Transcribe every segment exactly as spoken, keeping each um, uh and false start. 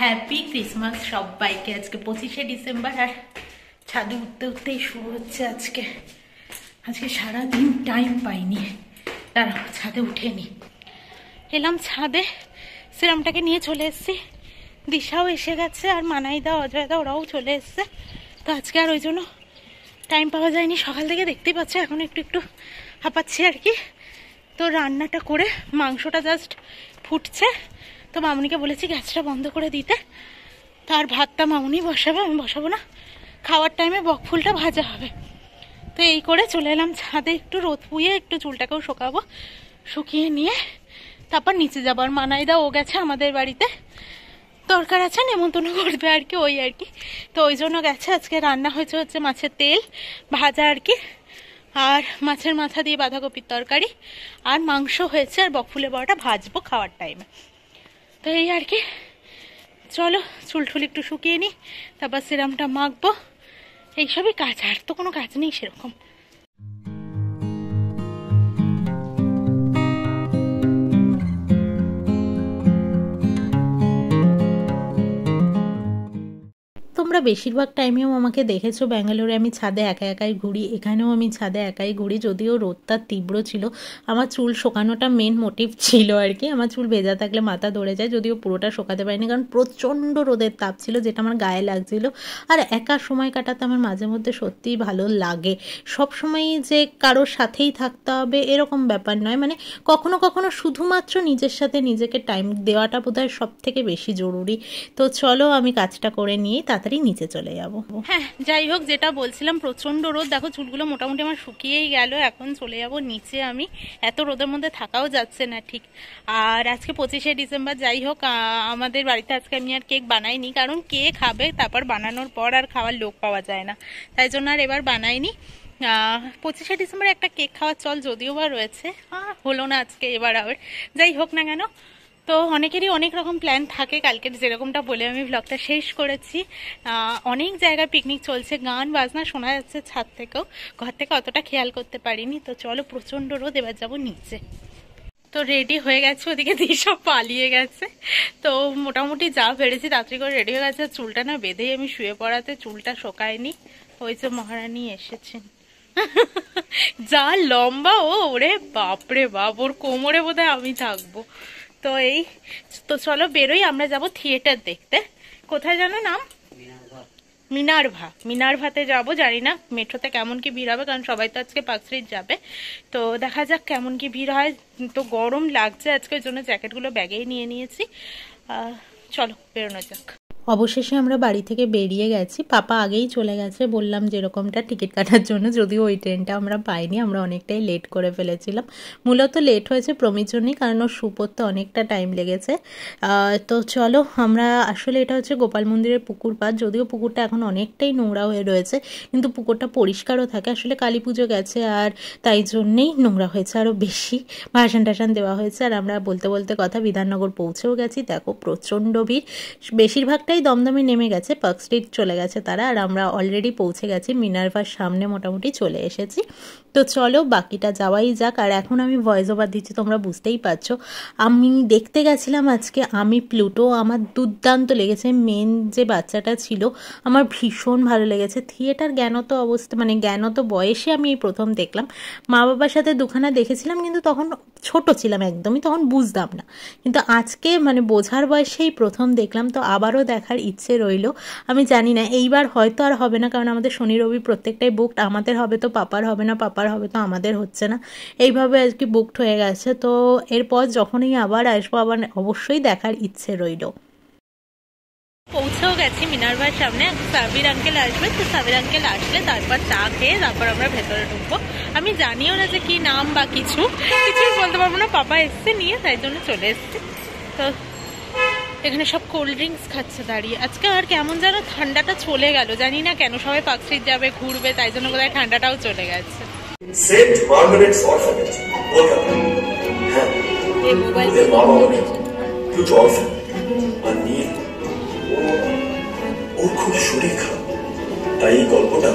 Happy Christmas সবাইকে। আজকে পঁচিশে ডিসেম্বর আর ছাদে উঠতে উঠতেই শুরু হচ্ছে আজকে। আজকে সারাদিন টাইম পাইনি, দাঁড়াও ছাদে উঠে নি। এলাম ছাদে, সিরামটাকে নিয়ে চলে এসেছি, দিশাও এসে গেছে আর মানাইদা অজয়দা ওরাও চলে এসছে। তো আজকে আর ওই জন্য টাইম পাওয়া যায়নি। সকাল থেকে দেখতেই পাচ্ছ এখন একটু একটু হাঁপাচ্ছি আর কি। তো রান্নাটা করে মাংসটা জাস্ট ফুটছে, তো মামুনিকে বলেছি গ্যাসটা বন্ধ করে দিতে। তার ভাতটা মামুনি বসাবে, আমি বসাবো না। খাওয়ার টাইমে বকফুলটা ভাজা হবে। তো এই করে চলে এলাম ছাদে, একটু রোদ পুয়ে একটু চুলটাকেও শোকাবো, শুকিয়ে নিয়ে তারপর নিচে যাবো। আর মানাইদা ও গেছে আমাদের বাড়িতে, দরকার আছে নেমন্তন্ন করবে আর কি, ওই আর কি। তো ওই জন্য গেছে। আজকে রান্না হয়েছে হচ্ছে মাছের তেল ভাজা আর কি, আর মাছের মাথা দিয়ে বাঁধাকপির তরকারি, আর মাংস হয়েছে, আর বকফুলের বড়াটা ভাজবো খাওয়ার টাইমে। তো এই আর কি, চলো চুল টুল একটু শুকিয়ে নিই, তারপর সিরামটা মাখবো। এইসবই কাজ, আর তো কোনো কাজ নেই সেরকম। তোমরা বেশিরভাগ টাইমেও আমাকে দেখেছো ব্যাঙ্গালোরে আমি ছাদে একা একাই ঘুরি, এখানেও আমি ছাদে একাই ঘুরি। যদিও রোদটা তীব্র ছিল, আমার চুল শোকানোটা মেন মোটিভ ছিল আর কি। আমার চুল ভেজা থাকলে মাথা ধরে যায়, যদিও পুরোটা শোকাতে পারিনি কারণ প্রচণ্ড রোদের তাপ ছিল, যেটা আমার গায়ে লাগছিল। আর একা সময় কাটাতে আমার মাঝে মধ্যে সত্যিই ভালো লাগে। সব সময়ই যে কারোর সাথেই থাকতে হবে এরকম ব্যাপার নয়, মানে কখনো কখনো শুধুমাত্র নিজের সাথে নিজেকে টাইম দেওয়াটা বোধহয় সব থেকে বেশি জরুরি। তো চলো আমি কাজটা করে নিয়ে তাড়াতাড়ি নিচে চলে যাব। হ্যাঁ যাই হোক, যেটা বলছিলাম প্রচন্ড রোদ, দেখো চুলগুলো মোটামুটি আমার শুকিয়েই গেল। এখন চলে যাব নিচে, আমি এত রোদের মধ্যে থাকাও যাচ্ছে না ঠিক। আর আজকে পঁচিশে ডিসেম্বর, যাই হোক আমাদের বাড়িতে আজকে আমি আর কেক বানাইনি, কারণ কে খাবে, তারপর বানানোর পর আর খাওয়ার লোক পাওয়া যায় না, তাই জন্য আর এবার বানাইনি। পঁচিশে ডিসেম্বরে একটা কেক খাওয়ার চল যদিও বা রয়েছে, হলো না আজকে এবার আবার। যাই হোক না কেন, তো অনেকেরই অনেক রকম প্ল্যান থাকে। কালকে যেরকমটা বলে আমি ব্লগটা শেষ করেছি। অনেক জায়গায় পিকনিক চলছে, গান বাজনা শোনা যাচ্ছে ছাদ থেকেও, ঘর থেকে অতটা খেয়াল করতে পারিনি। তো চলো প্রচণ্ড রোদ, এবার যাবো নিচে। তো রেডি হয়ে গেছে, ওদিকে দিয়ে সব পালিয়ে গেছে। তো মোটামুটি যা পেরেছি তাড়াতাড়ি করে রেডি হয়ে গেছে। চুলটা না বেঁধেই আমি শুয়ে পড়াতে চুলটা শোকায়নি। ওই যে মহারানী এসেছেন, যা লম্বা ও, ওরে বাপরে বাপ, ওর কোমরে বোধহয় আমি থাকবো। তো এই তো চলো বেরোই, আমরা যাব থিয়েটার দেখতে। কোথায় জানো নাম? মিনার্ভা। মিনার্ভাতে যাব, জানি না মেট্রোতে কেমন কি ভিড় হবে, কারণ সবাই তো আজকে পার্ক স্ট্রিট যাবে। তো দেখা যাক কেমন কি ভিড় হয়। তো গরম লাগছে আজকে, ওই জন্য জ্যাকেটগুলো ব্যাগেই নিয়ে নিয়েছি। চলো বেরোনো যাক। অবশেষে আমরা বাড়ি থেকে বেরিয়ে গেছি। পাপা আগেই চলে গেছে, বললাম যেরকমটা টিকিট কাটার জন্য, যদিও ওই ট্রেনটা আমরা পাইনি, আমরা অনেকটাই লেট করে ফেলেছিলাম। মূলত লেট হয়েছে প্রমির জন্যই, কারণ ওর শু পরতে অনেকটা টাইম লেগেছে। তো চলো আমরা, আসলে এটা হচ্ছে গোপাল মন্দিরের পুকুর পাড়, যদিও পুকুরটা এখন অনেকটাই নোংরা হয়ে রয়েছে, কিন্তু পুকুরটা পরিষ্কারও থাকে। আসলে কালী পুজো গেছে আর তাই জন্যেই নোংরা হয়েছে আরও বেশি, ভাসান টাসান দেওয়া হয়েছে। আর আমরা বলতে বলতে কথা বিধাননগর পৌঁছেও গেছি। দেখো প্রচণ্ড ভিড়, বেশিরভাগটাই দমদমে নেমে গেছে, পার্ক স্ট্রিট চলে গেছে তারা, আর আমরা অলরেডি পৌঁছে গেছি মিনার্ভার সামনে, মোটামুটি চলে এসেছি। তো চলো বাকিটা যাওয়াই যাক। আর এখন আমি ভয়েস ওভার দিচ্ছি, তোমরা বুঝতেই পারছো। আমি দেখতে গেছিলাম আজকে আমি প্লুটো, আমার দুর্দান্ত লেগেছে। মেন যে বাচ্চাটা ছিল আমার ভীষণ ভালো লেগেছে। থিয়েটার জ্ঞানত অবস্থা, মানে জ্ঞানত বয়সে আমি এই প্রথম দেখলাম। মা বাবার সাথে দুখানা দেখেছিলাম, কিন্তু তখন ছোট ছিলাম একদমই, তখন বুঝতাম না। কিন্তু আজকে মানে বোঝার বয়সেই প্রথম দেখলাম। তো আবারও দেখার ইচ্ছে রইল। আমি জানি না এইবার হয়তো আর হবে না, কারণ আমাদের শনি রবি প্রত্যেকটাই বুকড। আমাদের হবে তো পাপার হবে না, পাপার হবে তো আমাদের হচ্ছে না, এইভাবে আর কি বুকড হয়ে গেছে। তো এরপর যখনই আবার আসবো, আবার অবশ্যই দেখার ইচ্ছে রইল। পৌঁছেও গেছি মিনার্ভার সামনে। সাবির আঙ্কেল আসবে, তো সাবির আঙ্কেল আসলে তারপর চা খেয়ে তারপর আমরা ভেতরে ঢুকবো। আমি জানিও না যে কি নাম বা কিছু কিছুই বলতে পারবো না, পাপা এসছে নিয়ে, তাই জন্য চলে এসছে। তো এখানে সব কোল্ড ড্রিঙ্কস খাচ্ছে দাঁড়িয়ে। আজকে আর কেমন যেন ঠান্ডাটা চলে গেল, জানি না কেন। সবাই পার্ক স্ট্রিট যাবে, ঘুরবে, তাই জন্য বোধহয় ঠান্ডাটাও চলে গেছে। Saint Margaret's orphanage Kolkata. হ্যাঁ, এই মোবাইল বাবা দুটো অরফান আর নিয়ে ও খুব শরীর খারাপ, তাই এই গল্পটা।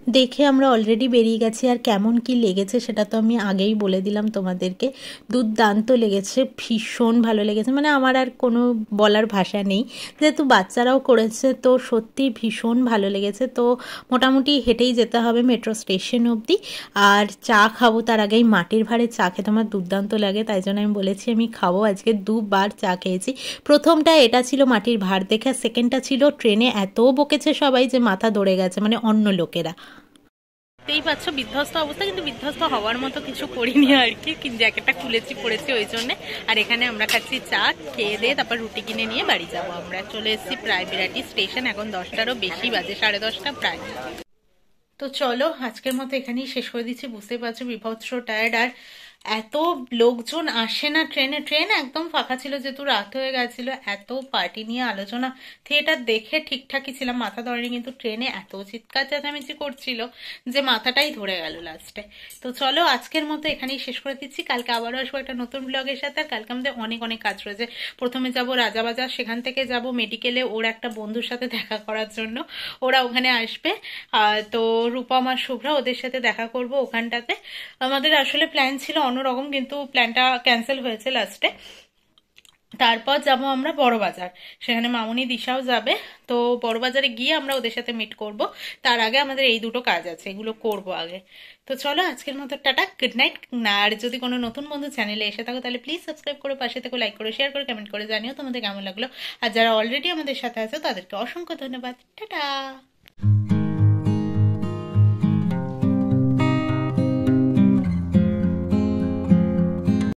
দেখে আমরা অলরেডি বেরিয়ে গেছি। আর কেমন কি লেগেছে সেটা তো আমি আগেই বলে দিলাম তোমাদেরকে, দুর্দান্ত লেগেছে, ভীষণ ভালো লেগেছে, মানে আমার আর কোনো বলার ভাষা নেই। যেহেতু বাচ্চারাও করেছে তো সত্যি ভীষণ ভালো লেগেছে। তো মোটামুটি হেঁটেই যেতে হবে মেট্রো স্টেশন অবধি। আর চা খাবো তার আগেই, মাটির ভাঁড়ে চা খেতে আমার দুর্দান্ত লাগে, তাই জন্য আমি বলেছি আমি খাবো। আজকে দুবার চা খেয়েছি। প্রথমটা এটা ছিল মাটির ভাঁড় দেখে, আর সেকেন্ডটা ছিল ট্রেনে এত বকেছে সবাই যে মাথা ধরে গেছে, মানে অন্য লোকেরা। দেখতেই পাচ্ছ বিধ্বস্ত অবস্থা, কিন্তু বিধ্বস্ত হওয়ার মতো কিছু করিনি আর কি, জ্যাকেটটা খুলেছি পড়েছি ওই জন্যে। আর এখানে আমরা খাচ্ছি চা, খেয়ে দিয়ে তারপর রুটি কিনে নিয়ে বাড়ি যাবো। আমরা চলে এসেছি প্রায় বিরাটি স্টেশন, এখন দশটারও বেশি বাজে, সাড়ে দশটা প্রায়। তো চলো আজকের মতো এখানেই শেষ করে দিচ্ছি। বুঝতেই পারছো বিভৎস টায়ার্ড। আর এত লোকজন আসে না ট্রেনে, ট্রেন একদম ফাঁকা ছিল যেহেতু রাত হয়ে গেছিল। এত পার্টি নিয়ে আলোচনা, থিয়েটার দেখে ঠিকঠাকই ছিলাম, মাথা ধরেনি, কিন্তু ট্রেনে এত চিৎকার চেঁচামেচি করছিল যে মাথাটাই ধরে গেল লাস্টে। তো চলো আজকের মতো এখানেই শেষ করে দিচ্ছি। কালকে আবারও আসবো একটা নতুন ব্লগের সাথে। আর কালকে আমাদের অনেক অনেক কাজ রয়েছে। প্রথমে যাব রাজাবাজার, সেখান থেকে যাব মেডিকেলে ওর একটা বন্ধুর সাথে দেখা করার জন্য, ওরা ওখানে আসবে। তো রূপম আর শুভ্রা, ওদের সাথে দেখা করব ওখানটাতে। আমাদের আসলে প্ল্যান ছিল অন্যরকম, কিন্তু প্ল্যানটা ক্যান্সেল হয়েছে লাস্টে। তারপর যাব আমরা বড় বাজার, সেখানে মামুনি দিশাও যাবে। তো বড় বাজারে গিয়ে আমরা ওদের সাথে মিট করব। তার আগে আমাদের এই দুটো কাজ আছে, এগুলো করব আগে। তো চলো আজকের মতো টাটা, গুড নাইট। আর যদি কোনো নতুন বন্ধু চ্যানেলে এসে থাকো তাহলে প্লিজ সাবস্ক্রাইব করে পাশে থেকে লাইক করে শেয়ার করে কমেন্ট করে জানিও তোমাদের কেমন লাগলো। আর যারা অলরেডি আমাদের সাথে আছে তাদেরকে অসংখ্য ধন্যবাদ। টাটা।